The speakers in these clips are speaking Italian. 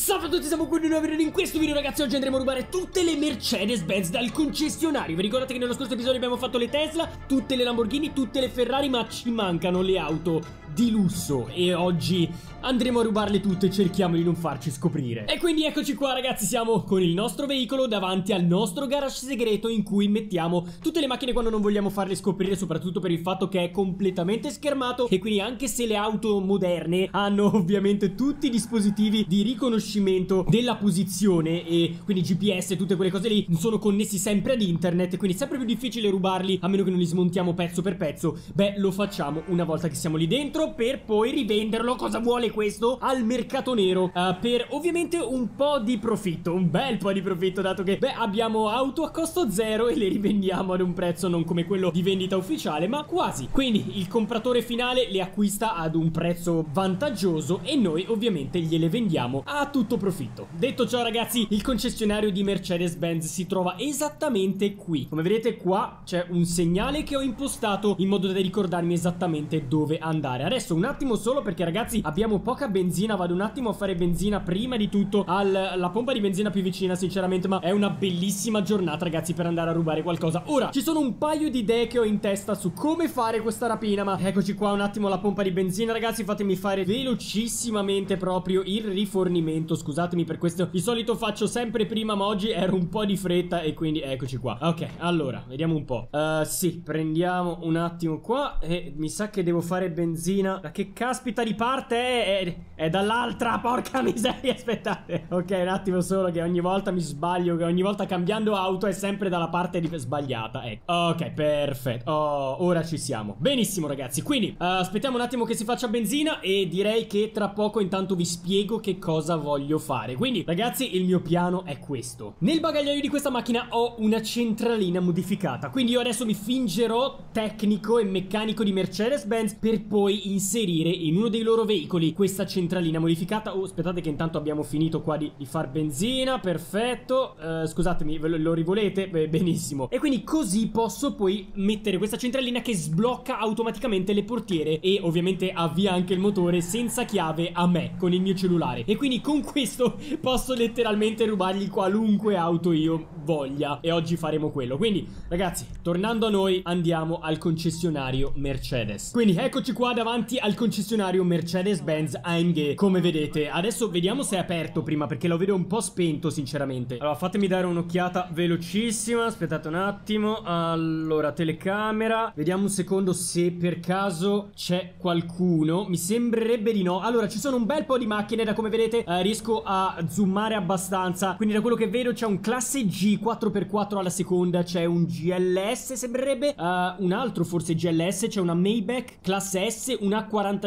Salve a tutti, siamo qui di nuovo in questo video ragazzi. Oggi andremo a rubare tutte le Mercedes-Benz dal concessionario. Vi ricordate che nello scorso episodio abbiamo fatto le Tesla, tutte le Lamborghini, tutte le Ferrari, ma ci mancano le auto di lusso e oggi andremo a rubarle tutte e cerchiamo di non farci scoprire. E quindi eccoci qua ragazzi, siamo con il nostro veicolo davanti al nostro garage segreto in cui mettiamo tutte le macchine quando non vogliamo farle scoprire, soprattutto per il fatto che è completamente schermato e quindi anche se le auto moderne hanno ovviamente tutti i dispositivi di riconoscimento della posizione e quindi GPS e tutte quelle cose lì sono connessi sempre ad internet, quindi è sempre più difficile rubarli a meno che non li smontiamo pezzo per pezzo. Beh, lo facciamo una volta che siamo lì dentro per poi rivenderlo, cosa vuole questo, al mercato nero per ovviamente un po' di profitto, un bel po' di profitto, dato che abbiamo auto a costo zero e le rivendiamo ad un prezzo non come quello di vendita ufficiale ma quasi. Quindi il compratore finale le acquista ad un prezzo vantaggioso e noi ovviamente gliele vendiamo a tutto profitto. Detto ciò ragazzi, il concessionario di Mercedes-Benz si trova esattamente qui. Come vedete qua c'è un segnale che ho impostato in modo da ricordarmi esattamente dove andare. Adesso un attimo solo perché ragazzi abbiamo poca benzina, vado un attimo a fare benzina prima di tutto alla pompa di benzina più vicina sinceramente, ma è una bellissima giornata ragazzi per andare a rubare qualcosa. Ora ci sono un paio di idee che ho in testa su come fare questa rapina, ma eccoci qua un attimo la pompa di benzina ragazzi, fatemi fare velocissimamente proprio il rifornimento, scusatemi per questo, di solito faccio sempre prima ma oggi ero un po' di fretta e quindi eccoci qua. Ok, allora vediamo un po'. Sì, prendiamo un attimo qua e mi sa che devo fare benzina. Da che caspita di parte è dall'altra, porca miseria, aspettate. Ok, un attimo solo che ogni volta mi sbaglio, che ogni volta cambiando auto è sempre dalla parte sbagliata. Ok, perfetto. Ora ci siamo. Benissimo ragazzi, quindi aspettiamo un attimo che si faccia benzina e direi che tra poco intanto vi spiego che cosa voglio fare. Quindi ragazzi il mio piano è questo. Nel bagagliaio di questa macchina ho una centralina modificata, quindi io adesso mi fingerò tecnico e meccanico di Mercedes-Benz per poi inserire in uno dei loro veicoli questa centralina modificata. Oh, aspettate che intanto abbiamo finito qua di far benzina. Perfetto. Scusatemi, lo rivolete? Beh, benissimo. E quindi così posso poi mettere questa centralina che sblocca automaticamente le portiere e ovviamente avvia anche il motore senza chiave a me con il mio cellulare. E quindi con questo posso letteralmente rubargli qualunque auto io voglia e oggi faremo quello. Quindi ragazzi, tornando a noi, andiamo al concessionario Mercedes. Quindi eccoci qua davanti al concessionario Mercedes-Benz AMG. Come vedete, adesso vediamo se è aperto prima perché lo vedo un po' spento sinceramente. Allora fatemi dare un'occhiata velocissima, aspettate un attimo. Allora telecamera, vediamo un secondo se per caso c'è qualcuno. Mi sembrerebbe di no. Allora ci sono un bel po' di macchine, da come vedete riesco a zoomare abbastanza. Quindi da quello che vedo c'è un classe G 4x4 alla seconda, c'è un GLS sembrerebbe, un altro forse GLS, c'è una Maybach classe S, una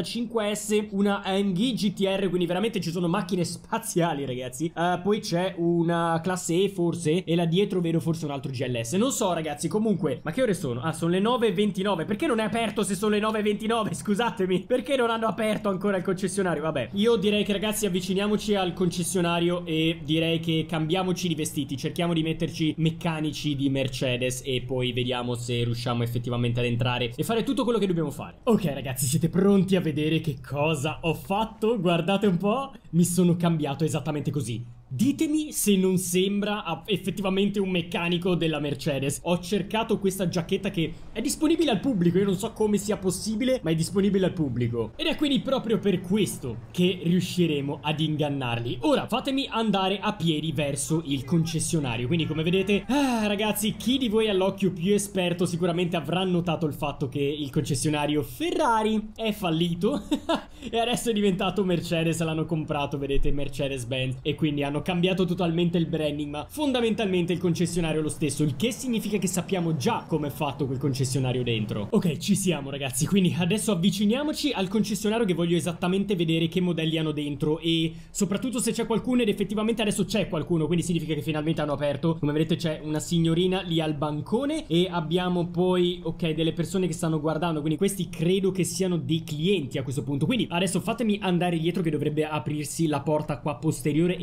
45S, una AMG GTR, quindi veramente ci sono macchine spaziali ragazzi. Poi c'è una classe E forse e là dietro vedo forse un altro GLS, non so ragazzi. Comunque, ma che ore sono? Ah, sono le 9:29. Perché non è aperto se sono le 9:29? Scusatemi, perché non hanno aperto ancora il concessionario? Vabbè, io direi che ragazzi avviciniamoci al concessionario e direi che cambiamoci di vestiti, cerchiamo di metterci meccanici di Mercedes e poi vediamo se riusciamo effettivamente ad entrare e fare tutto quello che dobbiamo fare. Ok ragazzi, siete pronti a vedere che cosa ho fatto? Guardate un po', mi sono cambiato esattamente così. Ditemi se non sembra effettivamente un meccanico della Mercedes. Ho cercato questa giacchetta che è disponibile al pubblico. Io non so come sia possibile, ma è disponibile al pubblico. Ed è quindi proprio per questo che riusciremo ad ingannarli. Ora fatemi andare a piedi verso il concessionario. Quindi come vedete, ragazzi, chi di voi ha l'occhio più esperto sicuramente avrà notato il fatto che il concessionario Ferrari è fallito e adesso è diventato Mercedes. L'hanno comprato, vedete, Mercedes-Benz, e quindi hanno cambiato totalmente il branding, ma fondamentalmente il concessionario è lo stesso, il che significa che sappiamo già come è fatto quel concessionario dentro. Ok, ci siamo ragazzi, quindi adesso avviciniamoci al concessionario che voglio esattamente vedere che modelli hanno dentro e soprattutto se c'è qualcuno, ed effettivamente adesso c'è qualcuno, quindi significa che finalmente hanno aperto. Come vedete c'è una signorina lì al bancone e abbiamo poi, ok, delle persone che stanno guardando, quindi questi credo che siano dei clienti a questo punto. Quindi adesso fatemi andare dietro che dovrebbe aprirsi la porta qua posteriore esattamente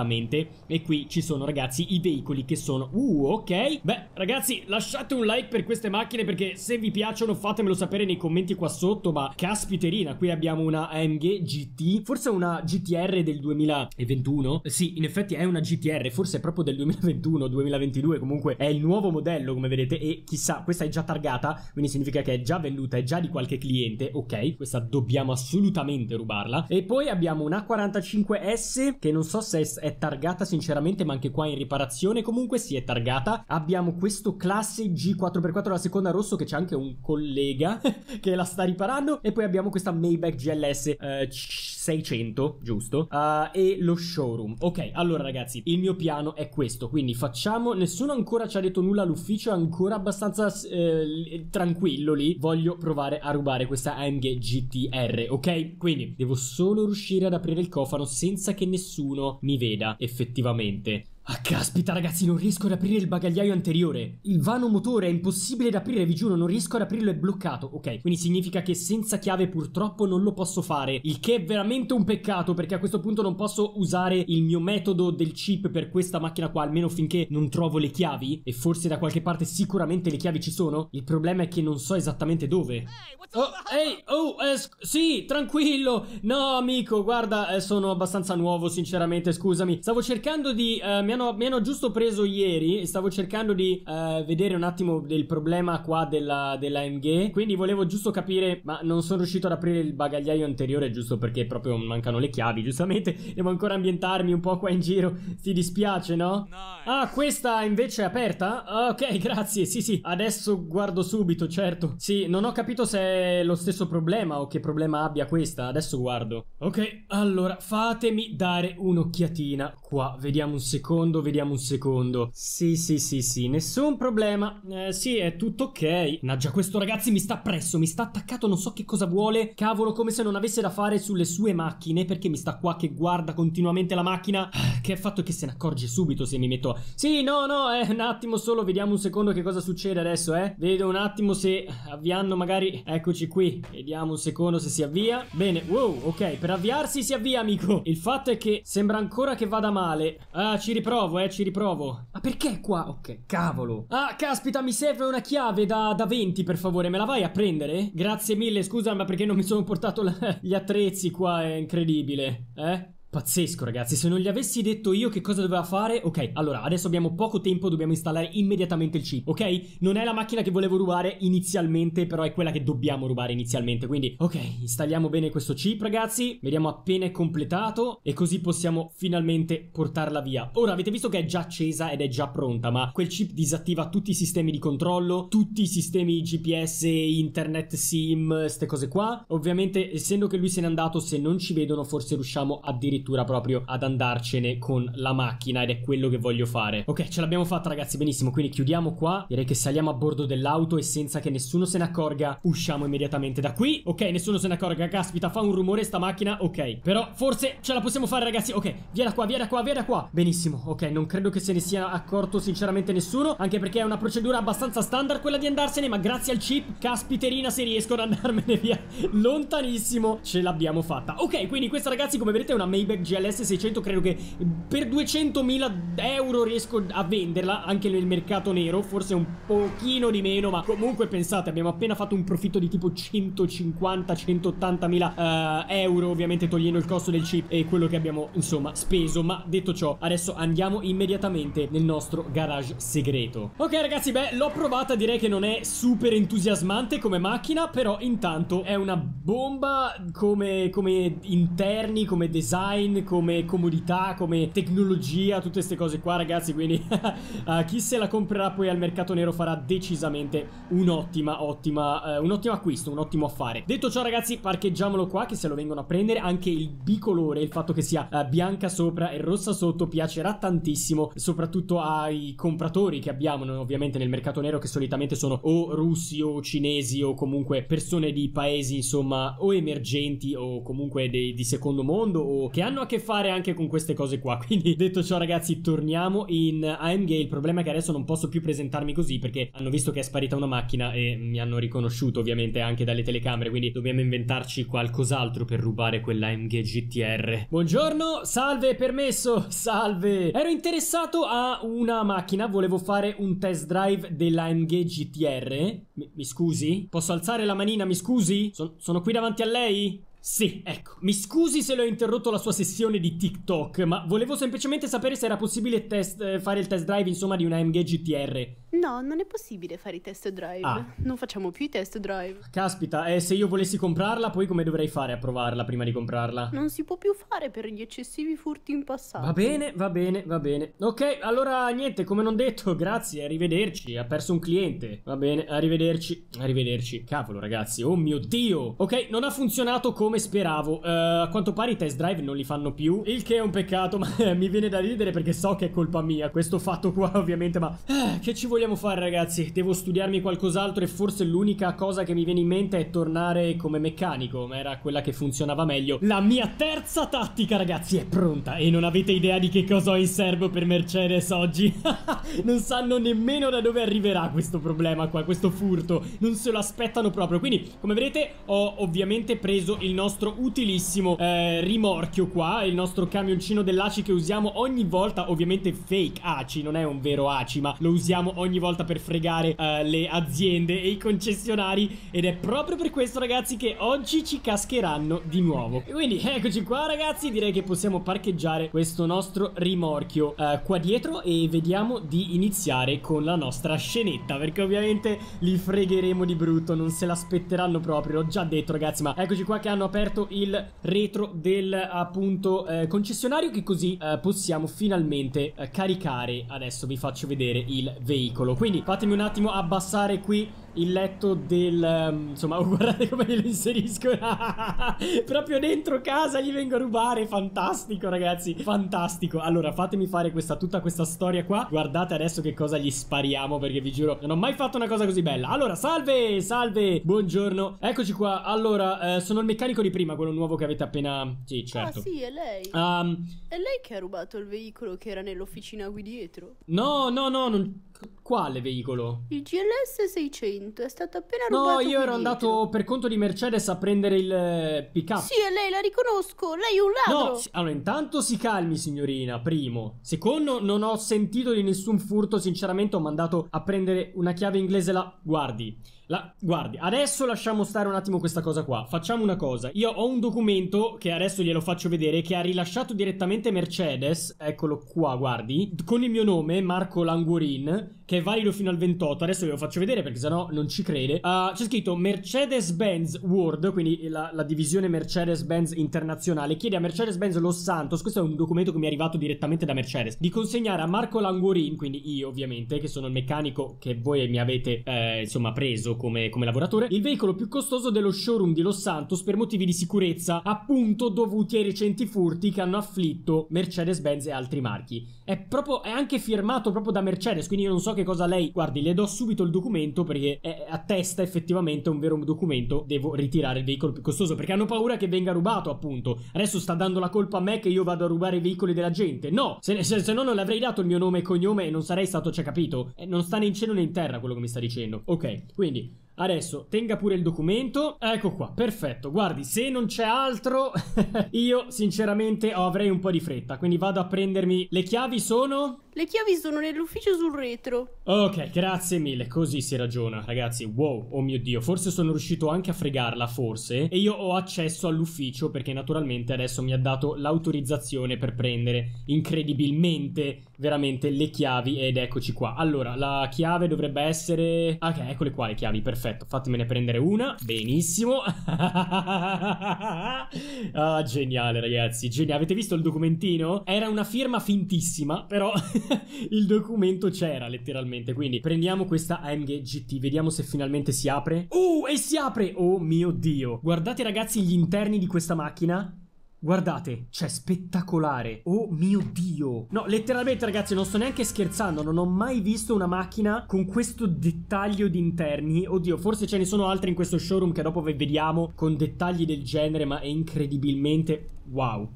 esattamente. E qui ci sono, ragazzi, i veicoli che sono ok. Beh, ragazzi, lasciate un like per queste macchine, perché se vi piacciono fatemelo sapere nei commenti qua sotto. Ma caspiterina, qui abbiamo una AMG GT, forse una GTR del 2021. Sì, in effetti è una GTR, forse è proprio del 2021-2022. Comunque è il nuovo modello, come vedete. E chissà, questa è già targata, quindi significa che è già venduta, è già di qualche cliente. Ok, questa dobbiamo assolutamente rubarla. E poi abbiamo una A45S, che non so se è targata sinceramente, ma anche qua in riparazione. Comunque si è targata. Abbiamo questo classe G4x4 la seconda rosso, che c'è anche un collega che la sta riparando. E poi abbiamo questa Maybach GLS 600, giusto? E lo showroom. Ok, allora ragazzi, il mio piano è questo, quindi facciamo... Nessuno ancora ci ha detto nulla all'ufficio, è ancora abbastanza tranquillo lì. Voglio provare a rubare questa AMG GTR, ok? Quindi devo solo riuscire ad aprire il cofano senza che nessuno mi veda effettivamente. Ah, caspita ragazzi, non riesco ad aprire il bagagliaio anteriore. Il vano motore è impossibile da aprire, vi giuro, non riesco ad aprirlo, è bloccato. Ok, quindi significa che senza chiave purtroppo non lo posso fare, il che è veramente un peccato, perché a questo punto non posso usare il mio metodo del chip per questa macchina qua, almeno finché non trovo le chiavi. E forse da qualche parte sicuramente le chiavi ci sono. Il problema è che non so esattamente dove. Sì, tranquillo. No, amico, guarda, sono abbastanza nuovo, sinceramente, scusami. Stavo cercando di... Mi hanno giusto preso ieri e stavo cercando di vedere un attimo del problema qua della AMG. Quindi volevo giusto capire, ma non sono riuscito ad aprire il bagagliaio anteriore, giusto perché proprio mancano le chiavi, giustamente. Devo ancora ambientarmi un po' qua in giro. Ti dispiace, no? Ah, questa invece è aperta? Ok, grazie, sì, adesso guardo subito, certo. Sì, non ho capito se è lo stesso problema o che problema abbia questa. Adesso guardo. Ok, allora fatemi dare un'occhiatina qua. Vediamo un secondo. Sì, nessun problema. Sì, è tutto ok. Mannaggia, questo ragazzi mi sta appresso, mi sta attaccato, non so che cosa vuole. Cavolo, come se non avesse da fare sulle sue macchine, perché mi sta qua che guarda continuamente la macchina. Che fatto che se ne accorge subito se mi metto... Sì, no, un attimo solo, vediamo un secondo che cosa succede adesso, Vedo un attimo se avviando magari... Eccoci qui, vediamo un secondo se si avvia. Bene, wow, ok, per avviarsi si avvia, amico. Il fatto è che sembra ancora che vada male. Ci riprovo. Ma perché qua? Ok, cavolo. Ah, caspita, mi serve una chiave da 20, per favore, me la vai a prendere? Grazie mille, scusa, ma perché non mi sono portato gli attrezzi qua, è incredibile, Pazzesco ragazzi, se non gli avessi detto io che cosa doveva fare. Ok, allora adesso abbiamo poco tempo, dobbiamo installare immediatamente il chip, ok? Non è la macchina che volevo rubare inizialmente, però è quella che dobbiamo rubare inizialmente. Quindi, ok, installiamo bene questo chip ragazzi. Vediamo appena è completato e così possiamo finalmente portarla via. Ora avete visto che è già accesa ed è già pronta, ma quel chip disattiva tutti i sistemi di controllo, tutti i sistemi GPS, internet, sim, ste cose qua. Ovviamente essendo che lui se n'è andato, se non ci vedono forse riusciamo addirittura proprio ad andarcene con la macchina, ed è quello che voglio fare. Ok, ce l'abbiamo fatta ragazzi, benissimo. Quindi chiudiamo qua, direi che saliamo a bordo dell'auto e senza che nessuno se ne accorga usciamo immediatamente da qui. Ok, nessuno se ne accorga, caspita, fa un rumore sta macchina. Ok, però forse ce la possiamo fare ragazzi. Ok, via da qua. Benissimo, ok, non credo che se ne sia accorto sinceramente nessuno, anche perché è una procedura abbastanza standard quella di andarsene, ma grazie al chip, caspiterina, se riesco ad andarmene via lontanissimo, ce l'abbiamo fatta. Ok, quindi questa ragazzi, come vedete, è una Maybach GLS 600, credo che per 200.000 euro riesco a venderla anche nel mercato nero, forse un pochino di meno, ma comunque pensate, abbiamo appena fatto un profitto di tipo 150-180.000 euro, ovviamente togliendo il costo del chip e quello che abbiamo insomma speso. Ma detto ciò, adesso andiamo immediatamente nel nostro garage segreto. Ok ragazzi, beh, l'ho provata, direi che non è super entusiasmante come macchina, però intanto è una bomba come interni, come design, come comodità, come tecnologia, tutte queste cose qua ragazzi. Quindi chi se la comprerà poi al mercato nero farà decisamente un ottimo acquisto, un ottimo affare. Detto ciò ragazzi, parcheggiamolo qua che se lo vengono a prendere. Anche il bicolore, il fatto che sia bianca sopra e rossa sotto, piacerà tantissimo, soprattutto ai compratori che abbiamo ovviamente nel mercato nero, che solitamente sono o russi o cinesi o comunque persone di paesi insomma o emergenti o comunque di secondo mondo, o che hanno hanno a che fare anche con queste cose qua. Quindi detto ciò ragazzi, torniamo in AMG. Il problema è che adesso non posso più presentarmi così perché hanno visto che è sparita una macchina e mi hanno riconosciuto ovviamente anche dalle telecamere, quindi dobbiamo inventarci qualcos'altro per rubare quell'AMG GTR. Buongiorno, salve, permesso, salve. Ero interessato a una macchina, volevo fare un test drive dell'AMG GTR. Mi scusi? Posso alzare la manina, mi scusi? Sono qui davanti a lei? Sì, ecco. Mi scusi se le ho interrotto la sua sessione di TikTok, ma volevo semplicemente sapere se era possibile fare il test drive, insomma, di una AMG GTR. No, non è possibile fare i test drive. Non facciamo più i test drive. Caspita, se io volessi comprarla, poi come dovrei fare a provarla prima di comprarla? Non si può più fare per gli eccessivi furti in passato. Va bene, va bene, va bene. Ok, allora niente, come non detto, grazie, arrivederci. Ha perso un cliente. Va bene, arrivederci. Arrivederci. Cavolo, ragazzi, oh mio Dio. Ok, non ha funzionato come speravo. A quanto pare i test drive non li fanno più, il che è un peccato, ma mi viene da ridere perché so che è colpa mia questo fatto qua, ovviamente, ma che ci vogliamo fare, ragazzi? Devo studiarmi qualcos'altro e forse l'unica cosa che mi viene in mente è tornare come meccanico, ma era quella che funzionava meglio. La mia terza tattica, ragazzi, è pronta e non avete idea di che cosa ho in serbo per Mercedes oggi. Non sanno nemmeno da dove arriverà questo problema qua, questo furto, non se lo aspettano proprio. Quindi, come vedete, ho ovviamente preso il nostro utilissimo rimorchio qua, il nostro camioncino dell'ACI che usiamo ogni volta, ovviamente fake ACI, non è un vero ACI, ma lo usiamo ogni volta per fregare le aziende e i concessionari, ed è proprio per questo, ragazzi, che oggi ci cascheranno di nuovo. E quindi eccoci qua, ragazzi, direi che possiamo parcheggiare questo nostro rimorchio qua dietro e vediamo di iniziare con la nostra scenetta, perché ovviamente li fregheremo di brutto, non se l'aspetteranno proprio, l'ho già detto, ragazzi. Ma eccoci qua che hanno aperto il retro del appunto concessionario, che così possiamo finalmente caricare. Adesso vi faccio vedere il veicolo, quindi fatemi un attimo abbassare qui il letto del insomma, guardate come lo inserisco. Proprio dentro casa gli vengo a rubare. Fantastico, ragazzi, fantastico. Allora fatemi fare tutta questa storia qua. Guardate adesso che cosa gli spariamo, perché vi giuro non ho mai fatto una cosa così bella. Allora, salve, salve, buongiorno, eccoci qua. Allora, sono il meccanico di prima, quello nuovo che avete appena... Sì, certo. Ah sì, è lei. È lei che ha rubato il veicolo che era nell'officina qui dietro? No, non... Quale veicolo? Il GLS 600 è stato appena rubato. No, io ero dietro. andato per conto di Mercedes a prendere il pick-up. Sì, è lei, la riconosco. Lei è un ladro. No, allora intanto si calmi, signorina, primo. Secondo, non ho sentito di nessun furto. Sinceramente ho mandato a prendere una chiave inglese là. Guardi, adesso lasciamo stare un attimo questa cosa qua. Facciamo una cosa. Io ho un documento che adesso glielo faccio vedere, che ha rilasciato direttamente Mercedes. Eccolo qua, guardi, con il mio nome, Marco Languorin, che è valido fino al 28. Adesso ve lo faccio vedere perché sennò non ci crede. C'è scritto Mercedes-Benz World, quindi la divisione Mercedes-Benz internazionale, chiede a Mercedes-Benz Los Santos, questo è un documento che mi è arrivato direttamente da Mercedes, di consegnare a Marco Languorin, quindi io ovviamente, che sono il meccanico che voi mi avete insomma preso come lavoratore, il veicolo più costoso dello showroom di Los Santos per motivi di sicurezza, appunto dovuti ai recenti furti che hanno afflitto Mercedes-Benz e altri marchi. È anche firmato proprio da Mercedes, quindi io non so che cosa lei... Guardi, le do subito il documento perché attesta effettivamente un vero documento. Devo ritirare il veicolo più costoso perché hanno paura che venga rubato, appunto. Adesso sta dando la colpa a me che io vado a rubare i veicoli della gente. No, se no non le avrei dato il mio nome e cognome e non sarei stato, cioè, capito? Non sta né in cielo né in terra quello che mi sta dicendo. Ok, quindi... Adesso tenga pure il documento. Ecco qua, perfetto. Guardi, se non c'è altro io sinceramente avrei un po' di fretta, quindi vado a prendermi... Le chiavi sono? Le chiavi sono nell'ufficio sul retro. Ok, grazie mille, così si ragiona, ragazzi. Wow, oh mio Dio, forse sono riuscito anche a fregarla, forse. E io ho accesso all'ufficio perché naturalmente adesso mi ha dato l'autorizzazione per prendere incredibilmente, veramente, le chiavi. Ed eccoci qua. Allora, la chiave dovrebbe essere... Ok, eccole qua le chiavi, perfetto. Fatemene prendere una, benissimo. Ah, geniale, ragazzi, geniale. Avete visto il documentino? Era una firma fintissima, però... il documento c'era letteralmente. Quindi prendiamo questa AMG GT, vediamo se finalmente si apre. E si apre! Oh mio Dio, guardate, ragazzi, gli interni di questa macchina. Guardate, cioè, spettacolare. Oh mio Dio. No, letteralmente, ragazzi, non sto neanche scherzando. Non ho mai visto una macchina con questo dettaglio di interni. Oddio, forse ce ne sono altre in questo showroom che dopo vediamo con dettagli del genere, ma è incredibilmente Wow.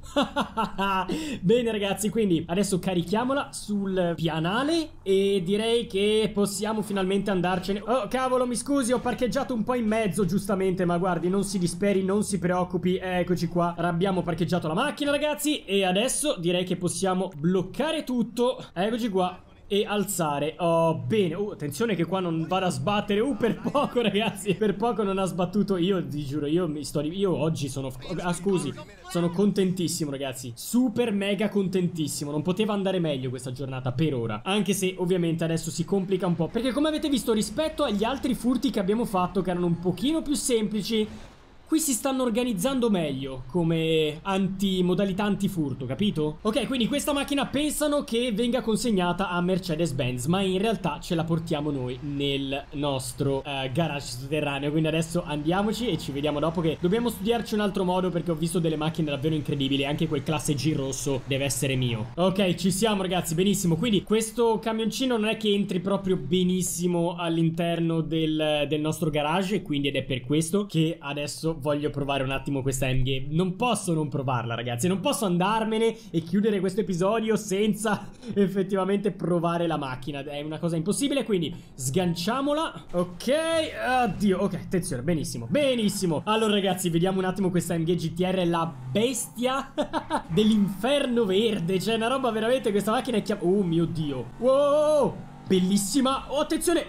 Bene ragazzi, quindi adesso carichiamola sul pianale e direi che possiamo finalmente andarcene. Oh cavolo, mi scusi, ho parcheggiato un po' in mezzo giustamente, ma guardi, non si disperi, non si preoccupi. Eccoci qua, abbiamo parcheggiato la macchina ragazzi e adesso direi che possiamo bloccare tutto. Eccoci qua. E alzare. Oh bene. Attenzione che qua non vada a sbattere. Per poco ragazzi. Per poco non ha sbattuto. Io vi giuro, io oggi sono scusi. Sono contentissimo ragazzi. Super mega contentissimo. Non poteva andare meglio questa giornata per ora. Anche se ovviamente adesso si complica un po', perché come avete visto, rispetto agli altri furti che abbiamo fatto, che erano un pochino più semplici, qui si stanno organizzando meglio come modalità antifurto, capito? Ok, quindi questa macchina pensano che venga consegnata a Mercedes-Benz, ma in realtà ce la portiamo noi nel nostro garage sotterraneo. Quindi adesso andiamoci e ci vediamo dopo, che dobbiamo studiarci un altro modo, perché ho visto delle macchine davvero incredibili. Anche quel classe G rosso deve essere mio. Ok, ci siamo ragazzi, benissimo. Quindi questo camioncino non è che entri proprio benissimo all'interno del nostro garage, quindi ed è per questo che adesso voglio provare un attimo questa AMG. Non posso non provarla ragazzi, non posso andarmene e chiudere questo episodio senza effettivamente provare la macchina. È una cosa impossibile, quindi sganciamola. Ok, addio, ok, attenzione, benissimo, benissimo. Allora ragazzi, vediamo un attimo questa AMG GTR, la bestia dell'inferno verde. Cioè una roba veramente, questa macchina è oh mio Dio. Wow, bellissima. Oh attenzione.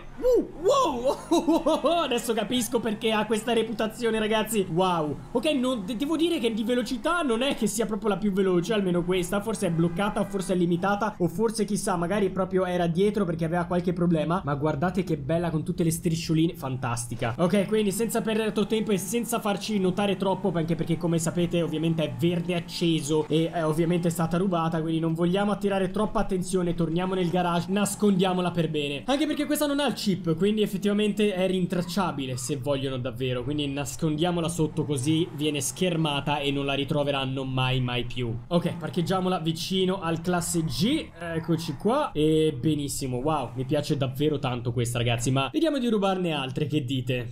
Wow. Adesso capisco perché ha questa reputazione ragazzi. Wow. Ok, devo dire che di velocità non è che sia proprio la più veloce, almeno questa. Forse è bloccata o forse è limitata, o forse chissà, magari proprio era dietro perché aveva qualche problema. Ma guardate che bella, con tutte le striscioline, fantastica. Ok, quindi senza perdere troppo tempo e senza farci notare troppo, anche perché come sapete ovviamente è verde acceso e ovviamente è stata rubata, quindi non vogliamo attirare troppa attenzione. Torniamo nel garage, nascondiamola per bene, anche perché questa non ha il chip, quindi effettivamente è rintracciabile se vogliono davvero. Quindi nascondiamola sotto, così viene schermata e non la ritroveranno mai più. Ok, parcheggiamola vicino al classe G. Eccoci qua. E benissimo, wow, mi piace davvero tanto questa ragazzi, ma vediamo di rubarne altre, che dite?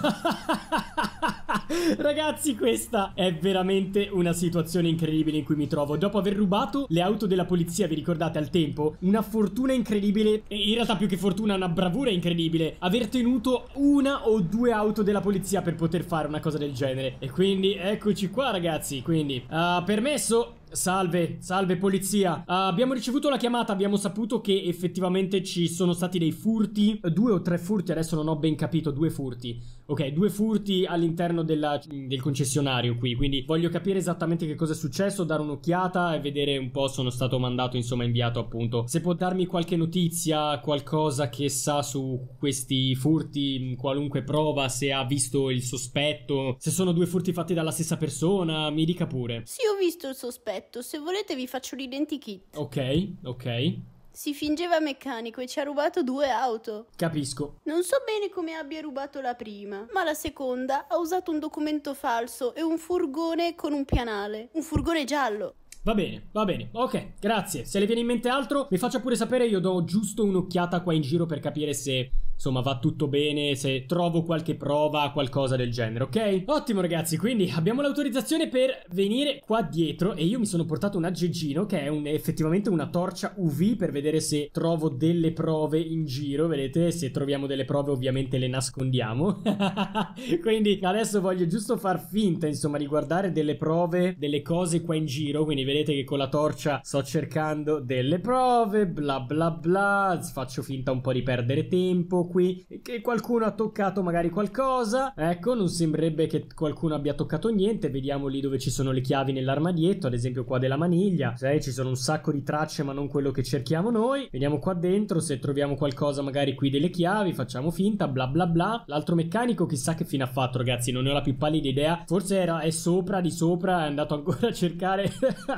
Ragazzi, questa è veramente una situazione incredibile in cui mi trovo. Dopo aver rubato le auto della polizia, vi ricordate al tempo? Una fortuna incredibile, e in realtà più che fortuna una bravura incredibile, aver tenuto una o due auto della polizia per poter fare una cosa del genere. E quindi eccoci qua ragazzi. Quindi permesso. Salve polizia, abbiamo ricevuto la chiamata, abbiamo saputo che effettivamente ci sono stati dei furti, 2 o 3 furti, adesso non ho ben capito, 2 furti. Ok, 2 furti all'interno del concessionario qui, quindi voglio capire esattamente che cosa è successo, dare un'occhiata e vedere un po'. Sono stato mandato, insomma, inviato appunto. Se può darmi qualche notizia, qualcosa che sa su questi furti, qualunque prova, se ha visto il sospetto, se sono 2 furti fatti dalla stessa persona, mi dica pure. Sì, ho visto il sospetto. Se volete vi faccio l'identikit. Ok. Si fingeva meccanico e ci ha rubato 2 auto. Capisco. Non so bene come abbia rubato la prima, ma la seconda ha usato un documento falso e un furgone con un pianale. Un furgone giallo. Va bene, ok, grazie. Se le viene in mente altro, mi faccia pure sapere, io do giusto un'occhiata qua in giro per capire se, insomma, va tutto bene, se trovo qualche prova, qualcosa del genere, ok? Ottimo ragazzi, quindi abbiamo l'autorizzazione per venire qua dietro e io mi sono portato un aggeggino che è effettivamente una torcia UV per vedere se trovo delle prove in giro, vedete? Se troviamo delle prove ovviamente le nascondiamo. Quindi adesso voglio giusto far finta, insomma, di guardare delle prove, delle cose qua in giro, quindi vedete che con la torcia sto cercando delle prove, bla bla bla, faccio finta un po' di perdere tempo qui, che qualcuno ha toccato magari qualcosa. Ecco, non sembrerebbe che qualcuno abbia toccato niente. Vediamo lì dove ci sono le chiavi nell'armadietto, ad esempio qua della maniglia. Ci sono un sacco di tracce ma non quello che cerchiamo noi. Vediamo qua dentro se troviamo qualcosa, magari qui delle chiavi, facciamo finta, bla bla bla. L'altro meccanico chissà che fine ha fatto ragazzi, non ne ho la più pallida idea. Forse è sopra, di sopra, è andato ancora a cercare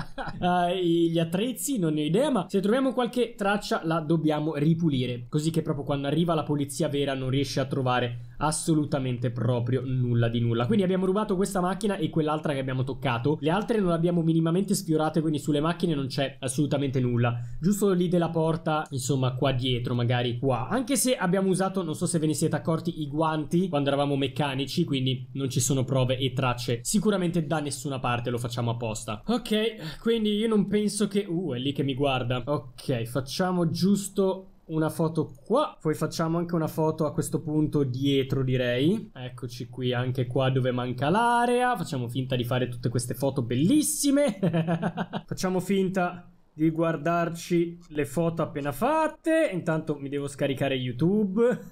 gli attrezzi, non ne ho idea, ma se troviamo qualche traccia la dobbiamo ripulire, così che proprio quando arriva la polizia polizia vera non riesce a trovare assolutamente proprio nulla di nulla. Quindi abbiamo rubato questa macchina e quell'altra che abbiamo toccato. Le altre non abbiamo minimamente sfiorate, quindi sulle macchine non c'è assolutamente nulla. Giusto lì della porta, insomma qua dietro, magari qua. Anche se abbiamo usato, non so se ve ne siete accorti, i guanti quando eravamo meccanici, quindi non ci sono prove e tracce sicuramente da nessuna parte, lo facciamo apposta. Ok, quindi io non penso che... è lì che mi guarda. Ok, facciamo giusto una foto qua, poi facciamo anche una foto a questo punto dietro, direi. Eccoci qui, anche qua dove manca l'area. Facciamo finta di fare tutte queste foto bellissime. Facciamo finta di guardarci le foto appena fatte. Intanto mi devo scaricare YouTube.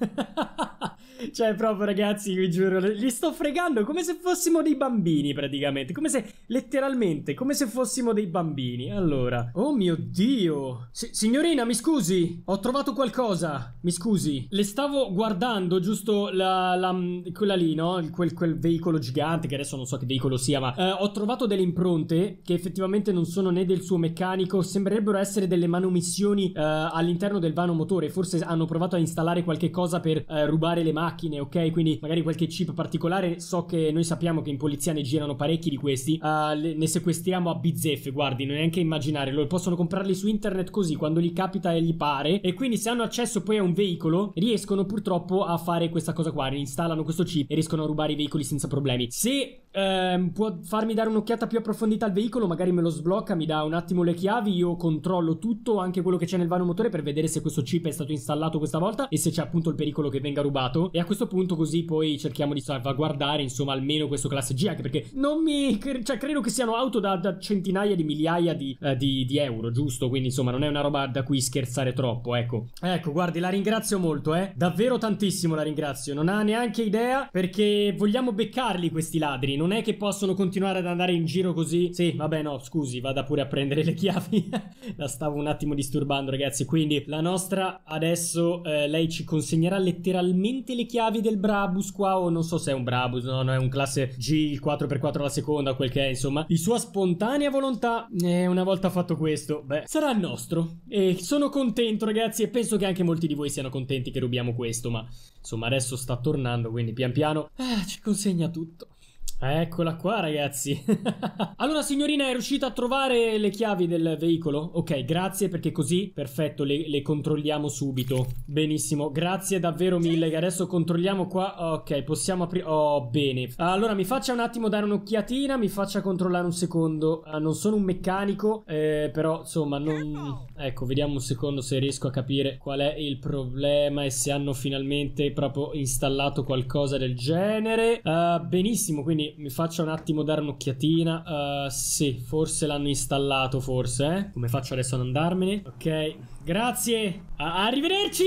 Cioè proprio ragazzi, vi giuro, li sto fregando come se fossimo dei bambini praticamente. Come se, letteralmente, come se fossimo dei bambini. Allora, oh mio Dio. Signorina, mi scusi, ho trovato qualcosa. Mi scusi, le stavo guardando giusto quella lì, no? Quel veicolo gigante, che adesso non so che veicolo sia, ma ho trovato delle impronte che effettivamente non sono né del suo meccanico. Sembrerebbero essere delle manomissioni all'interno del vano motore. Forse hanno provato a installare qualche cosa per rubare le macchine, ok? Quindi magari qualche chip particolare. So che noi sappiamo che in polizia ne girano parecchi di questi. Ne sequestriamo a bizzeffe, guardi, non neanche immaginare. Loro possono comprarli su internet così, quando gli capita e gli pare. E quindi se hanno accesso poi a un veicolo, riescono purtroppo a fare questa cosa qua. Installano questo chip e riescono a rubare i veicoli senza problemi. Se può farmi dare un'occhiata più approfondita al veicolo, magari me lo sblocca, mi dà un attimo le chiavi, io controllo tutto, anche quello che c'è nel vano motore, per vedere se questo chip è stato installato questa volta e se c'è appunto il pericolo che venga rubato. E a questo punto così poi cerchiamo di salvaguardare insomma almeno questo classe G, anche perché non mi... cioè credo che siano auto da centinaia di migliaia di euro, giusto? Quindi insomma non è una roba da cui scherzare troppo, ecco. Ecco, guardi, la ringrazio molto, davvero tantissimo la ringrazio. Non ha neanche idea, perché vogliamo beccarli questi ladri. Non è che possono continuare ad andare in giro così. Sì, vabbè, no, scusi, vada pure a prendere le chiavi. La stavo un attimo disturbando, ragazzi. Quindi la nostra adesso lei ci consegnerà letteralmente le chiavi del Brabus qua, o non so se è un Brabus, no, è un classe G, il 4x4 alla seconda, quel che è, insomma. Di sua spontanea volontà, una volta fatto questo, beh, sarà il nostro. E sono contento, ragazzi, e penso che anche molti di voi siano contenti che rubiamo questo, ma insomma adesso sta tornando, quindi pian piano ci consegna tutto. Eccola qua, ragazzi. Allora, signorina, è riuscita a trovare le chiavi del veicolo? Ok, grazie, perché così, perfetto, le controlliamo subito. Benissimo, grazie davvero mille, che adesso controlliamo qua. Ok, possiamo aprire... Oh, bene. Allora, mi faccia un attimo dare un'occhiatina, mi faccia controllare un secondo. Non sono un meccanico, però, insomma, non... Ecco, vediamo un secondo se riesco a capire qual è il problema e se hanno finalmente proprio installato qualcosa del genere. Benissimo, quindi mi faccio un attimo dare un'occhiatina. Sì, forse l'hanno installato, forse, Come faccio adesso ad andarmene? Ok, grazie. Arrivederci.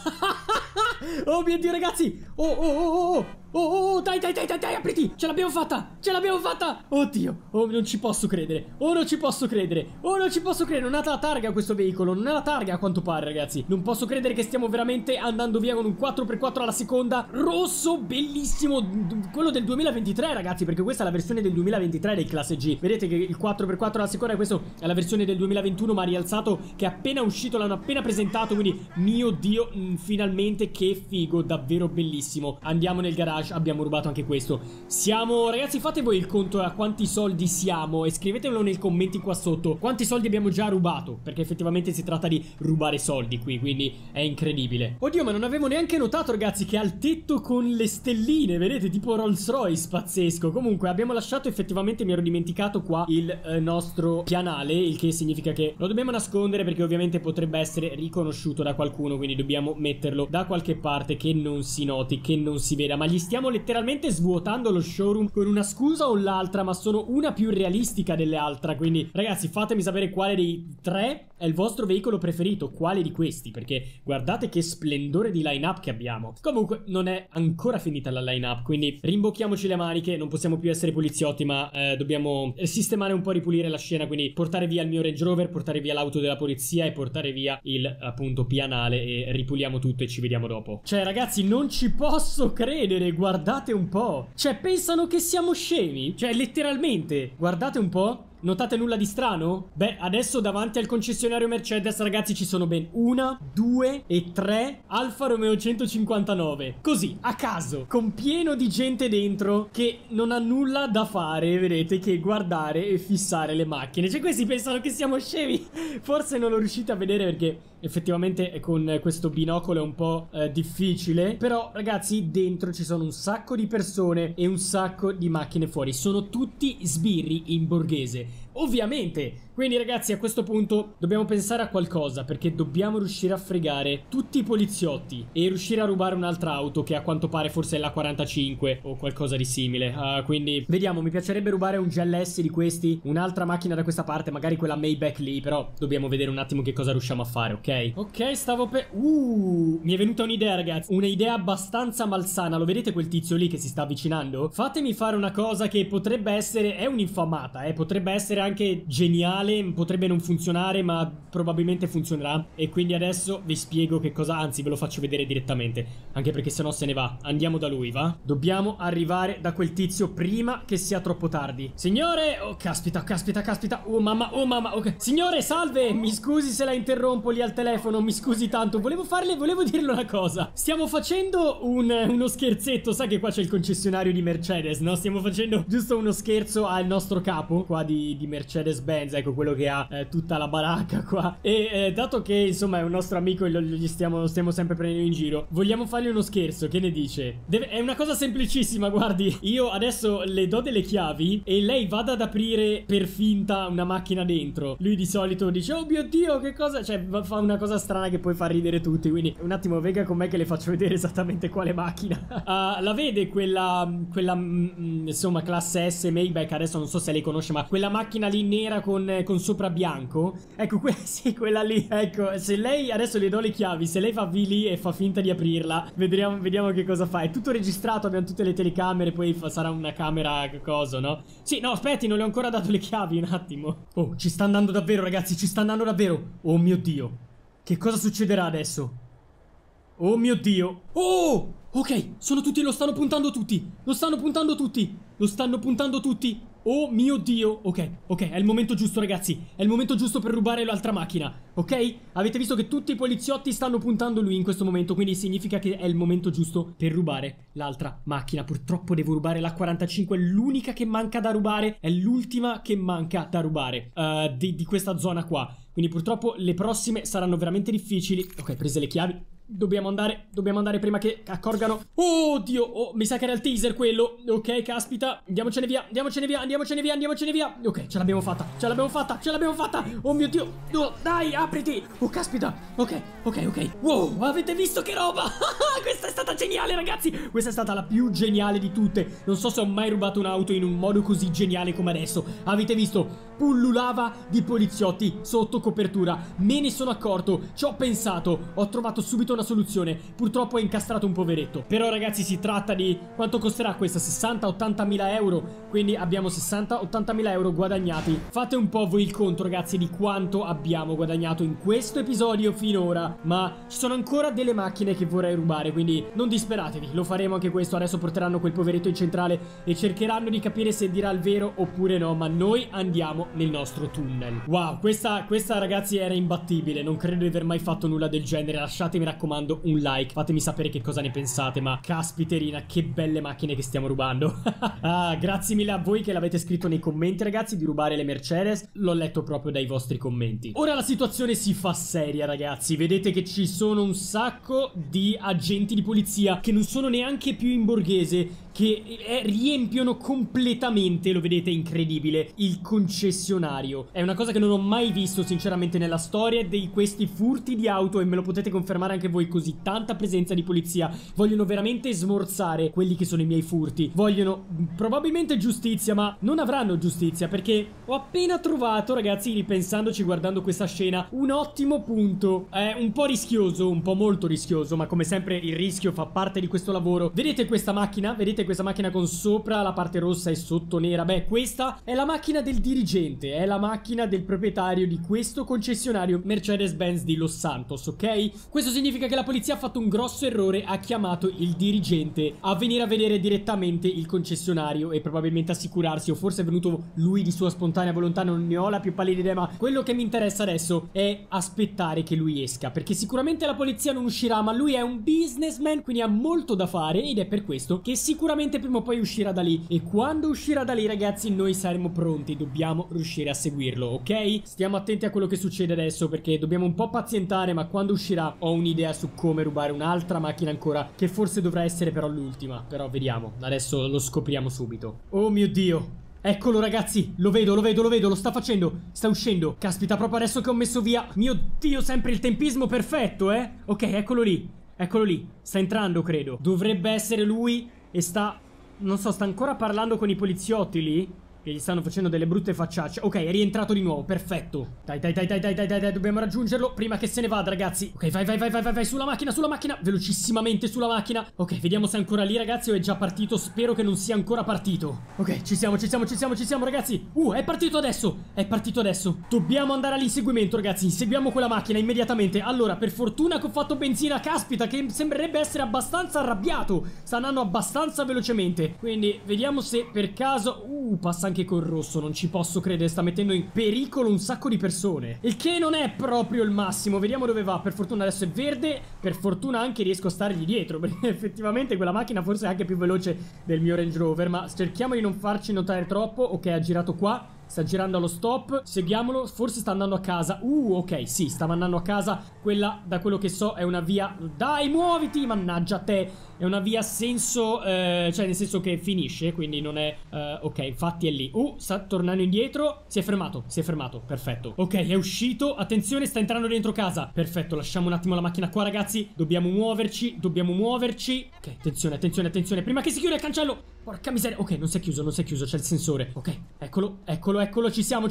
Oh mio Dio, ragazzi. Dai, apriti. Ce l'abbiamo fatta. Oddio. Oh, non ci posso credere. Non ha la targa questo veicolo. Non ha la targa, a quanto pare, ragazzi. Non posso credere che stiamo veramente andando via con un 4x4 alla seconda rosso, bellissimo. Quello del 2023, ragazzi, perché questa è la versione del 2023 del classe G. Vedete che il 4x4 alla seconda, questo è la versione del 2021, ma rialzato, che è appena uscito, l'hanno appena presentato. Quindi, mio Dio, finalmente, che figo, davvero bellissimo. Andiamo nel garage, abbiamo rubato anche questo. Siamo, ragazzi, fate voi il conto a quanti soldi siamo e scrivetemelo nei commenti qua sotto. Quanti soldi abbiamo già rubato, perché effettivamente si tratta di rubare soldi qui, quindi è incredibile. Oddio, ma non avevo neanche notato, ragazzi, che ha il tetto con le stelline, vedete, tipo Rolls Royce, pazzesco. Comunque abbiamo lasciato, effettivamente mi ero dimenticato qua il nostro pianale, il che significa che lo dobbiamo nascondere, perché ovviamente potrebbe essere riconosciuto da qualcuno, quindi dobbiamo metterlo da qualche parte che non si noti, che non si veda. Ma gli stiamo letteralmente svuotando lo showroom con una scusa o l'altra, ma sono una più realistica delle altre. Quindi ragazzi, fatemi sapere quale dei tre è il vostro veicolo preferito, quale di questi, perché guardate che splendore di line-up che abbiamo. Comunque non è ancora finita la line-up, quindi rimbocchiamoci le maniche. Non possiamo più essere poliziotti, ma dobbiamo sistemare un po', ripulire la scena, quindi portare via il mio Range Rover, portare via l'auto della polizia e portare via il appunto pianale, e ripuliamo tutto e ci vediamo dopo. Cioè ragazzi, non ci posso credere, guardate un po'. Cioè pensano che siamo scemi, cioè letteralmente, guardate un po'. Notate nulla di strano? Beh, adesso davanti al concessionario Mercedes, ragazzi, ci sono ben 1, 2 e 3 Alfa Romeo 159. Così, a caso, con pieno di gente dentro che non ha nulla da fare, vedete, che guardare e fissare le macchine. Cioè, questi pensano che siamo scemi. Forse non lo riuscite a vedere perché effettivamente con questo binocolo è un po' difficile. Però, ragazzi, dentro ci sono un sacco di persone e un sacco di macchine fuori. Sono tutti sbirri in borghese, ovviamente. Quindi, ragazzi, a questo punto dobbiamo pensare a qualcosa, perché dobbiamo riuscire a fregare tutti i poliziotti e riuscire a rubare un'altra auto, che a quanto pare forse è la 45 o qualcosa di simile. Quindi vediamo, mi piacerebbe rubare un GLS di questi, un'altra macchina da questa parte, magari quella Maybach lì. Però dobbiamo vedere un attimo che cosa riusciamo a fare, ok? Ok, stavo per... mi è venuta un'idea, ragazzi. Un'idea abbastanza malsana. Lo vedete quel tizio lì che si sta avvicinando? Fatemi fare una cosa che potrebbe essere... è un'infamata, potrebbe essere anche geniale. Potrebbe non funzionare, ma probabilmente funzionerà. E quindi adesso vi spiego che cosa. Anzi, ve lo faccio vedere direttamente, anche perché sennò se ne va. Andiamo da lui, va? Dobbiamo arrivare da quel tizio prima che sia troppo tardi. Signore! Oh, caspita, caspita, caspita. Oh mamma, ok. Signore, salve! Mi scusi se la interrompo lì al telefono. Mi scusi tanto. Volevo dirle una cosa. Stiamo facendo uno scherzetto. Sa che qua c'è il concessionario di Mercedes, no? Stiamo facendo giusto uno scherzo al nostro capo qua di Mercedes-Benz. Ecco, quello che ha tutta la baracca qua. E dato che insomma è un nostro amico e gli stiamo sempre prendendo in giro, vogliamo fargli uno scherzo. Che ne dice? È una cosa semplicissima, guardi. Io adesso le do delle chiavi e lei vada ad aprire per finta una macchina dentro. Lui di solito dice: oh mio Dio, che cosa. Cioè fa una cosa strana che poi fa ridere tutti. Quindi un attimo, venga con me che le faccio vedere esattamente quale macchina. La vede quella insomma classe S Maybach. Adesso non so se lei conosce, ma quella macchina lì nera con sopra bianco. Ecco, sì, quella lì. Ecco, se lei adesso le do le chiavi, se lei fa V lì e fa finta di aprirla, vediamo che cosa fa. È tutto registrato, abbiamo tutte le telecamere. Poi sarà una camera, cosa, no? Sì, no, aspetti, non le ho ancora dato le chiavi, un attimo. Oh, ci sta andando davvero, ragazzi, ci sta andando davvero. Oh mio Dio, che cosa succederà adesso? Oh mio Dio. Oh, ok, sono tutti, lo stanno puntando tutti. Lo stanno puntando tutti. Oh mio Dio. Ok, è il momento giusto, ragazzi. È il momento giusto per rubare l'altra macchina. Ok? Avete visto che tutti i poliziotti stanno puntando lui in questo momento, quindi significa che è il momento giusto per rubare l'altra macchina. Purtroppo devo rubare la 45. È l'unica che manca da rubare. È l'ultima che manca da rubare di questa zona qua. Quindi purtroppo le prossime saranno veramente difficili. Ok, prese le chiavi. Dobbiamo andare prima che accorgano. Oh Dio, oh, mi sa che era il teaser quello. Ok, caspita, andiamocene via. Ok, ce l'abbiamo fatta. Oh mio Dio, oh, dai, apriti. Oh, caspita, ok. Wow, avete visto che roba? Questa è stata geniale, ragazzi. Questa è stata la più geniale di tutte. Non so se ho mai rubato un'auto in un modo così geniale come adesso. Avete visto? Pullulava di poliziotti sotto copertura. Me ne sono accorto, ci ho pensato, ho trovato subito una soluzione. Purtroppo è incastrato un poveretto. Però, ragazzi, si tratta di... quanto costerà questa? 60-80 mila euro. Quindi abbiamo 60-80 mila euro guadagnati. Fate un po' voi il conto, ragazzi, di quanto abbiamo guadagnato in questo episodio finora. Ma ci sono ancora delle macchine che vorrei rubare, quindi non disperatevi, lo faremo anche questo. Adesso porteranno quel poveretto in centrale e cercheranno di capire se dirà il vero oppure no. Ma noi andiamo nel nostro tunnel. Wow, questa ragazzi era imbattibile. Non credo di aver mai fatto nulla del genere. Lasciatemi, mi raccomando, un like. Fatemi sapere che cosa ne pensate. Ma caspiterina, che belle macchine che stiamo rubando. Grazie mille a voi che l'avete scritto nei commenti, ragazzi, di rubare le Mercedes. L'ho letto proprio dai vostri commenti. Ora la situazione si fa seria, ragazzi. Vedete che ci sono un sacco di agenti di polizia che non sono neanche più in borghese, che riempiono completamente, lo vedete, incredibile, il concessionario. È una cosa che non ho mai visto sinceramente nella storia di questi furti di auto, e me lo potete confermare anche voi. Così tanta presenza di polizia. Vogliono veramente smorzare quelli che sono i miei furti. Vogliono probabilmente giustizia, ma non avranno giustizia, perché ho appena trovato, ragazzi, ripensandoci, guardando questa scena, un ottimo punto. È un po' rischioso, un po' molto rischioso, ma come sempre il rischio fa parte di questo lavoro. Vedete questa macchina? Vedete vedete questa macchina con sopra la parte rossa e sotto nera? Beh, questa è la macchina del dirigente, è la macchina del proprietario di questo concessionario Mercedes-Benz di Los Santos, ok? Questo significa che la polizia ha fatto un grosso errore, ha chiamato il dirigente a venire a vedere direttamente il concessionario e probabilmente assicurarsi, o forse è venuto lui di sua spontanea volontà, non ne ho la più pallida idea, ma quello che mi interessa adesso è aspettare che lui esca, perché sicuramente la polizia non uscirà, ma lui è un businessman, quindi ha molto da fare ed è per questo che sicuramente prima o poi uscirà da lì. E quando uscirà da lì, ragazzi, noi saremo pronti, dobbiamo riuscire a seguirlo, ok? Stiamo attenti a quello che succede adesso, perché dobbiamo un po' pazientare, ma quando uscirà ho un'idea su come rubare un'altra macchina ancora, che forse dovrà essere però l'ultima. Però vediamo, adesso lo scopriamo subito. Oh mio Dio, eccolo ragazzi, lo vedo, lo sta facendo, sta uscendo. Caspita, proprio adesso che ho messo via. Mio Dio, sempre il tempismo perfetto, Ok, eccolo lì, sta entrando credo. Dovrebbe essere lui e sta, non so, sta ancora parlando con i poliziotti lì, che gli stanno facendo delle brutte facciacce. Ok, è rientrato di nuovo, perfetto. Dai, dobbiamo raggiungerlo prima che se ne vada, ragazzi. Ok, vai, sulla macchina, velocissimamente sulla macchina. Ok, vediamo se è ancora lì, ragazzi, o è già partito. Spero che non sia ancora partito. Ok, ci siamo, ragazzi. È partito adesso. Dobbiamo andare all'inseguimento, ragazzi. Inseguiamo quella macchina immediatamente. Allora, per fortuna che ho fatto benzina, caspita, che sembrerebbe essere abbastanza arrabbiato. Sta andando abbastanza velocemente. Quindi, vediamo se per caso... passa anche col rosso, non ci posso credere, sta mettendo in pericolo un sacco di persone, il che non è proprio il massimo. Vediamo dove va. Per fortuna adesso è verde, per fortuna anche riesco a stargli dietro, perché effettivamente quella macchina forse è anche più veloce del mio Range Rover. Ma cerchiamo di non farci notare troppo. Ok, ha girato qua, sta girando allo stop, seguiamolo, forse sta andando a casa. Ok, sì, stava andando a casa. Quella, da quello che so, è una via... Dai, muoviti, mannaggia te. È una via a senso, cioè nel senso che finisce, quindi non è... ok, infatti è lì. Sta tornando indietro. Si è fermato, perfetto. Ok, è uscito, attenzione, sta entrando dentro casa. Perfetto, lasciamo un attimo la macchina qua, ragazzi. Dobbiamo muoverci. Ok, attenzione, prima che si chiuda il cancello. Porca miseria. Ok, non si è chiuso, c'è il sensore. Ok, eccolo, ci siamo.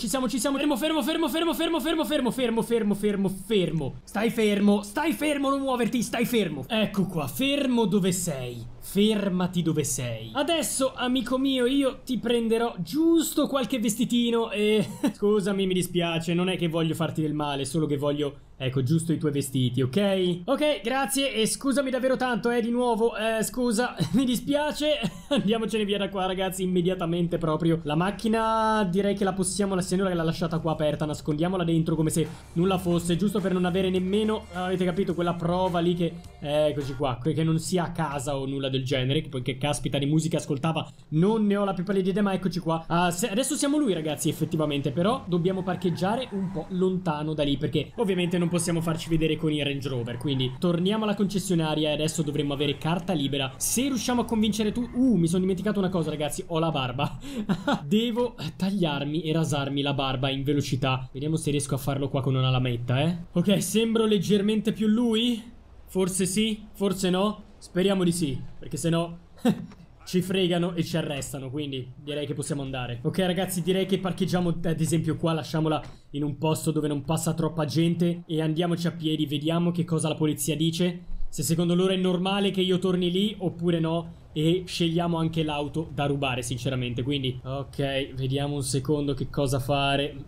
Fermo. Stai fermo, non muoverti, stai fermo. Ecco qua, fermo dove sei. Fermati dove sei. Adesso, amico mio, io ti prenderò giusto qualche vestitino e... Scusami, mi dispiace, non è che voglio farti del male, solo che voglio... Ecco, giusto i tuoi vestiti, ok? Ok, grazie e scusami davvero tanto, di nuovo, scusa, mi dispiace. Andiamocene via da qua, ragazzi, immediatamente proprio. La macchina direi che la possiamo, la signora l'ha lasciata qua aperta, nascondiamola dentro come se nulla fosse, giusto per non avere nemmeno, avete capito, quella prova lì che... eccoci qua, che non sia a casa o nulla del genere, che poi che caspita di musica ascoltava, non ne ho la più pallida idea, ma eccoci qua. Adesso siamo lui, ragazzi, effettivamente, però dobbiamo parcheggiare un po' lontano da lì, perché ovviamente non possiamo farci vedere con il Range Rover. Quindi torniamo alla concessionaria e adesso dovremmo avere carta libera. Se riusciamo a convincere tu... mi sono dimenticato una cosa, ragazzi, ho la barba. Devo tagliarmi e rasarmi la barba in velocità. Vediamo se riesco a farlo qua con una lametta, Ok, sembro leggermente più lui? Forse sì, forse no. Speriamo di sì, perché sennò ci fregano e ci arrestano, quindi direi che possiamo andare. Ok, ragazzi, direi che parcheggiamo, ad esempio qua, lasciamola in un posto dove non passa troppa gente e andiamoci a piedi, vediamo che cosa la polizia dice, se secondo loro è normale che io torni lì oppure no, e scegliamo anche l'auto da rubare, sinceramente. Quindi, ok, vediamo un secondo che cosa fare.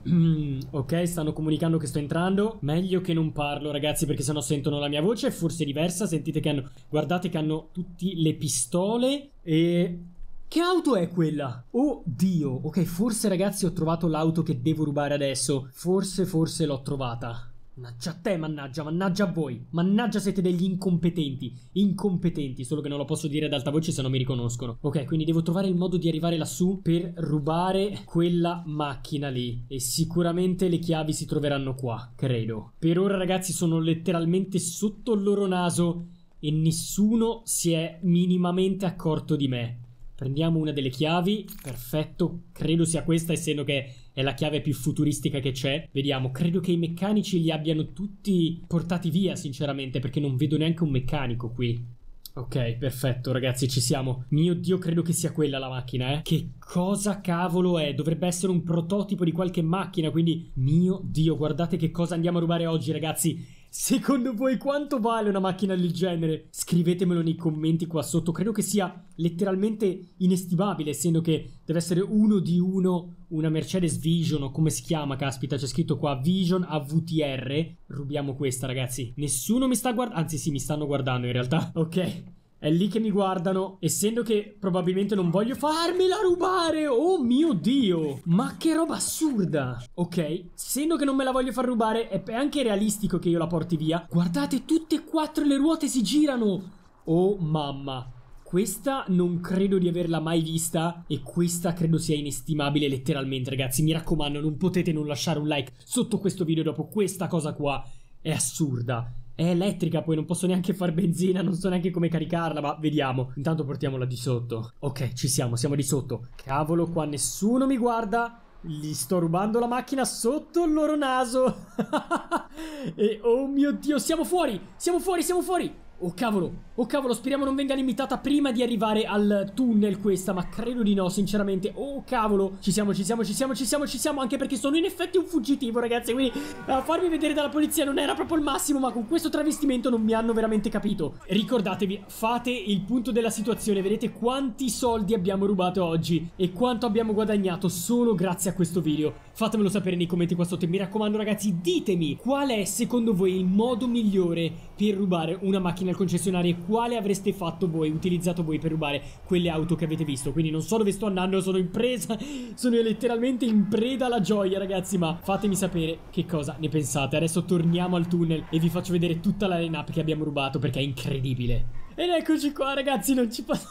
Ok, stanno comunicando che sto entrando. Meglio che non parlo, ragazzi, perché sennò sentono la mia voce, è forse diversa. Sentite che hanno... Guardate che hanno tutti le pistole e... Che auto è quella? Oh Dio. Ok, forse, ragazzi, ho trovato l'auto che devo rubare adesso. Forse l'ho trovata. Mannaggia a te, mannaggia a voi. Mannaggia, siete degli incompetenti, solo che non lo posso dire ad alta voce se no mi riconoscono. Ok, quindi devo trovare il modo di arrivare lassù per rubare quella macchina lì. E sicuramente le chiavi si troveranno qua, credo. Per ora, ragazzi, sono letteralmente sotto il loro naso e nessuno si è minimamente accorto di me. Prendiamo una delle chiavi, perfetto, credo sia questa, essendo che è la chiave più futuristica che c'è. Vediamo, credo che i meccanici li abbiano tutti portati via, sinceramente, perché non vedo neanche un meccanico qui. Ok, perfetto, ragazzi, ci siamo. Mio Dio, credo che sia quella la macchina, Che cosa cavolo è? Dovrebbe essere un prototipo di qualche macchina, quindi... Mio Dio, guardate che cosa andiamo a rubare oggi, ragazzi. Secondo voi quanto vale una macchina del genere? Scrivetemelo nei commenti qua sotto. Credo che sia letteralmente inestimabile, essendo che deve essere uno di uno una Mercedes Vision, o come si chiama, caspita, c'è scritto qua Vision AVTR. Rubiamo questa, ragazzi. Nessuno mi sta guardando, anzi sì, mi stanno guardando in realtà. Ok, è lì che mi guardano, essendo che probabilmente non voglio farmela rubare. Oh mio Dio, ma che roba assurda. Ok, essendo che non me la voglio far rubare, è anche realistico che io la porti via. Guardate, tutte e quattro le ruote si girano. Oh mamma, questa non credo di averla mai vista, e questa credo sia inestimabile letteralmente, ragazzi. Mi raccomando, non potete non lasciare un like sotto questo video dopo questa cosa qua. È assurda. È elettrica, poi non posso neanche far benzina, non so neanche come caricarla, ma vediamo. Intanto portiamola di sotto. Ok, ci siamo di sotto. Cavolo, qua nessuno mi guarda. Gli sto rubando la macchina sotto il loro naso. E oh mio Dio, siamo fuori. Oh cavolo, speriamo non venga limitata prima di arrivare al tunnel questa, ma credo di no, sinceramente. Oh cavolo, ci siamo, anche perché sono in effetti un fuggitivo, ragazzi, quindi farmi vedere dalla polizia non era proprio il massimo, ma con questo travestimento non mi hanno veramente capito. Ricordatevi, fate il punto della situazione, vedete quanti soldi abbiamo rubato oggi e quanto abbiamo guadagnato solo grazie a questo video. Fatemelo sapere nei commenti qua sotto e mi raccomando, ragazzi, ditemi qual è secondo voi il modo migliore per rubare una macchina al concessionario e quale avreste fatto voi, utilizzato voi per rubare quelle auto che avete visto. Quindi non so dove sto andando, sono in presa, sono letteralmente in preda alla gioia, ragazzi, ma fatemi sapere che cosa ne pensate. Adesso torniamo al tunnel e vi faccio vedere tutta la line-up che abbiamo rubato, perché è incredibile. Ed eccoci qua, ragazzi, non ci posso...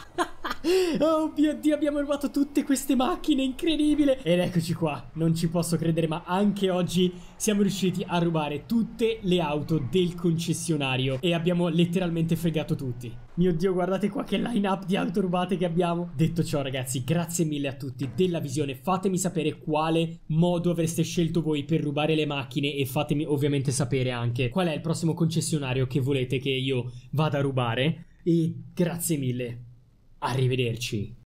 Oh mio Dio, abbiamo rubato tutte queste macchine, incredibile. Ed eccoci qua, non ci posso credere, ma anche oggi siamo riusciti a rubare tutte le auto del concessionario e abbiamo letteralmente fregato tutti. Mio Dio, guardate qua che line up di auto rubate che abbiamo. Detto ciò, ragazzi, grazie mille a tutti della visione. Fatemi sapere quale modo avreste scelto voi per rubare le macchine e fatemi ovviamente sapere anche qual è il prossimo concessionario che volete che io vada a rubare. E grazie mille. Arrivederci.